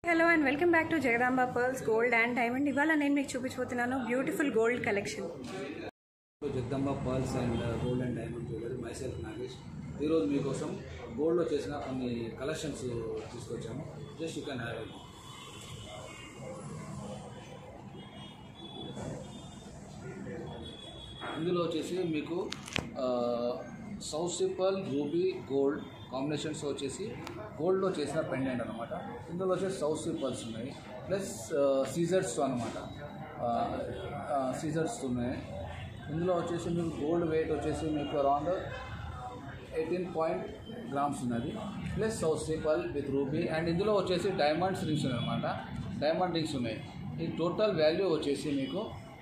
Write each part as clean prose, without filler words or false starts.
Hello and welcome back to Jagadamba pearls gold and diamond. ఇవాళ నేను మీకు చూపించబోతున్నాను beautiful gold collection. Jagadamba pearls and gold and diamond jewellery myself Nagesh. ఈరోజు మీకోసం గోల్డ్లో చేసిన కొన్ని కలెక్షన్స్ తీసుకొచ్చాము. Just you can have it. ఇందులో వచ్చేసి మీకు south sea pearl ruby gold combinations వచ్చేసి గోల్డ్లో చేసిన పెండెంట్ అనమాట. ఇందులో వచ్చేసి సౌత్ సిపల్స్ ఉన్నాయి, ప్లస్ సీజర్స్ అనమాట. సీజర్స్ ఉన్నాయి. ఇందులో వచ్చేసి మీకు గోల్డ్ వెయిట్ వచ్చేసి మీకు అరౌండ్ 18 grams ఉన్నది, plus south sea pearl with ruby. And ఇందులో వచ్చేసి డైమండ్స్ రింగ్స్ అనమాట. డైమండ్ రింగ్స్ ఉన్నాయి. ఈ టోటల్ వాల్యూ వచ్చేసి మీకు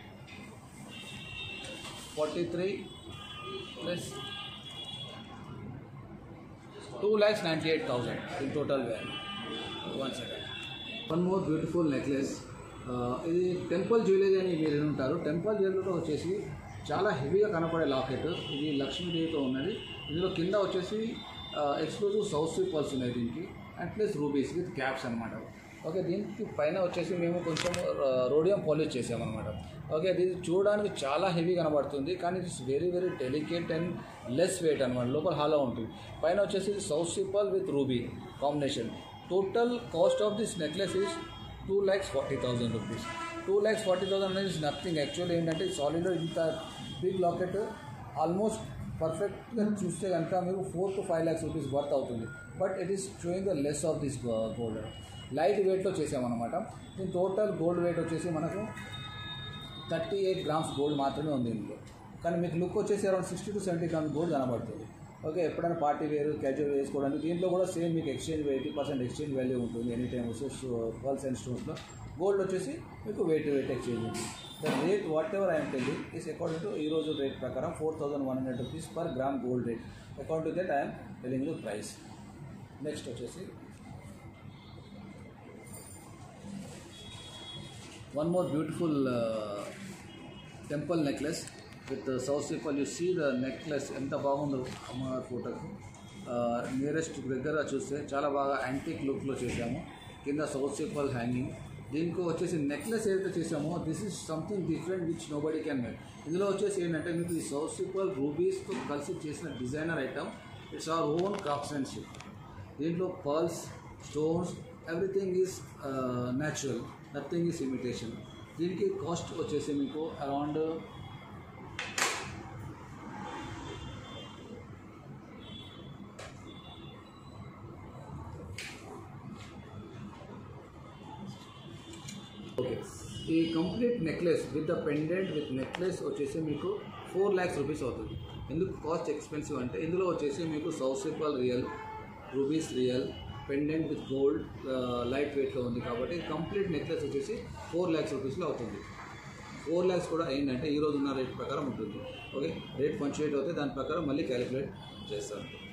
43 plus 2,98,000 in total value. One second. One more beautiful necklace. ఇది టెంపుల్ జ్యువెలరీ అని మీరు ఉంటారు. టెంపుల్ జ్యువెలరీలో వచ్చేసి చాలా హెవీగా కనపడే లాకెట్. ఇది లక్ష్మీదేవితో ఉన్నది. ఇందులో కింద వచ్చేసి ఎక్స్క్లూజివ్ సౌత్ సిపల్స్ ఉన్నాయి దీనికి, and plus rubies with caps అనమాట. ఓకే, దీనికి పైన వచ్చేసి మేము కొంచెం రోడియం పాలిష్ చేసామన్నమాట. ఓకే, ఇది చూడడానికి చాలా హెవీ కనబడుతుంది, కానీ it's very very delicate and less weight అనమాట. లోపల హాలో ఉంటుంది. పైన వచ్చేసి south sea pearl with ruby combination. Total cost of this necklace is 2,40,000 rupees. 2,40,000 అనేది ఇస్ నథింగ్. యాక్చువల్లీ ఏంటంటే సాలిడ్లో ఇంత బిగ్ లాకెట్ ఆల్మోస్ట్ పర్ఫెక్ట్గా చూస్తే కనుక మీకు 4 to 5 lakhs rupees వర్త్ అవుతుంది. But it is showing the less of this gold. Light వెయిట్లో చేసామన్నమాట. దీని టోటల్ గోల్డ్ వెయిట్ వచ్చేసి మనకు 38 grams గోల్డ్ మాత్రమే ఉంది ఇందులో. కానీ మీకు లుక్ వచ్చేసి అరౌండ్ 60 to 70 grams గోల్డ్ కనబడుతుంది. ఓకే, ఎప్పుడైనా పార్టీ వేరు క్యాజువల్ వేసుకోవడానికి దీంట్లో కూడా సేమ్ మీకు ఎక్స్చేంజ్ 80% ఎక్స్చేంజ్ వాల్యూ ఉంటుంది ఎనీ టైమ్. పర్ల్స్ అండ్ స్టోన్స్లో గోల్డ్ వచ్చేసి మీకు వెయిట్ ఎక్స్చేంజ్ ఉంటుంది. The rate whatever I'm telling is according to ఈ రోజు రేట్ ప్రకారం 4,100 rupees per gram gold rate. According to that I'm telling the price. Next వచ్చేసి one more beautiful temple necklace with South Sipal. You see the necklace enta baagundo అమ్మవారి ఫోటోకి nearest దగ్గర చూస్తే చాలా బాగా యాంటిక్ లుక్లో చేసాము. కింద సౌత్ సిపల్ హ్యాంగింగ్. దీనికి వచ్చేసి నెక్లెస్ ఏదైతే చేసామో this is something different which nobody can make. ఇందులో వచ్చేసి ఏంటంటే మీకు ఈ సౌత్ సిపల్ రూబీస్తో కలిసి చేసిన designer item. It's our own craftsmanship. దీంట్లో pearls, stones, everything is natural, nothing is imitation. దీనికి కాస్ట్ వచ్చేసి మీకు అరౌండ్ ఈ complete necklace with the pendant with necklace వచ్చేసి మీకు 4 lakhs rupees అవుతుంది. ఎందుకు కాస్ట్ ఎక్స్పెన్సివ్ అంటే ఇందులో వచ్చేసి మీకు south sea pearl real, rubies real, pendant with gold light వెయిట్లో ఉంది. కాబట్టి కంప్లీట్ నెక్లెస్ వచ్చేసి 4 lakhs rupeesలో అవుతుంది. 4 lakhs కూడా ఏంటంటే ఈరోజు ఉన్న రేట్ ప్రకారం ఉంటుంది. ఓకే, రేట్ ఫ్లక్చుయేట్ అవుతే దాని ప్రకారం మళ్ళీ క్యాలిక్యులేట్ చేస్తారు.